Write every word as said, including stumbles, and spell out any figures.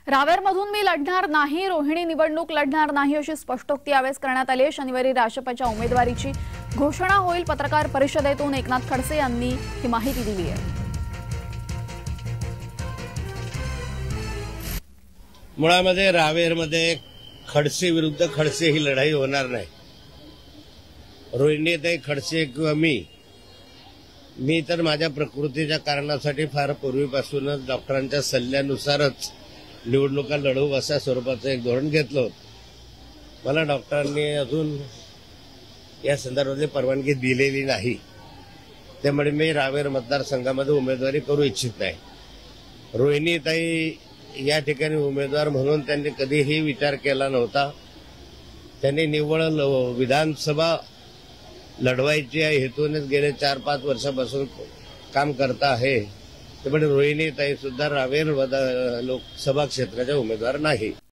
रावेरमधून मी लढणार नाही, रोहिणी निवडणूक लढणार नाही अशी स्पष्टोक्ती यावेळेस करण्यात आली आहे। शनिवारी राष्ट्रपतीच्या उमेदवारीची घोषणा होईल। पत्रकार परिषदेतून एकनाथ खडसे यांनी ही माहिती दिली आहे। मुळामध्ये रावेरमध्ये खडसे विरुद्ध खडसे ही लढाई होणार नाही। रोहिणीताई खडसे किंवा मी मी तर माझ्या प्रकृतीच्या कारणासाठी फार पूर्वीपासूनच डॉक्टरांच्या सल्ल्यानुसारच निवडणुका लढवू अशा स्वरूपाचं एक धोरण घेतलं होतं। मला डॉक्टरांनी अजून या संदर्भातली परवानगी दिलेली नाही, त्यामुळे मी रावेर मतदारसंघामध्ये उमेदवारी करू इच्छित नाही। रोहिणीताई या ठिकाणी उमेदवार म्हणून त्यांनी कधीही विचार केला नव्हता। त्यांनी निव्वळ विधानसभा लढवायची या हेतूनेच गेले चार पाच वर्षापासून काम करता आहे। त्यामुळे रोहिणीताई सुद्धा रावेर लोकसभा क्षेत्राच्या उमेदवार नाही।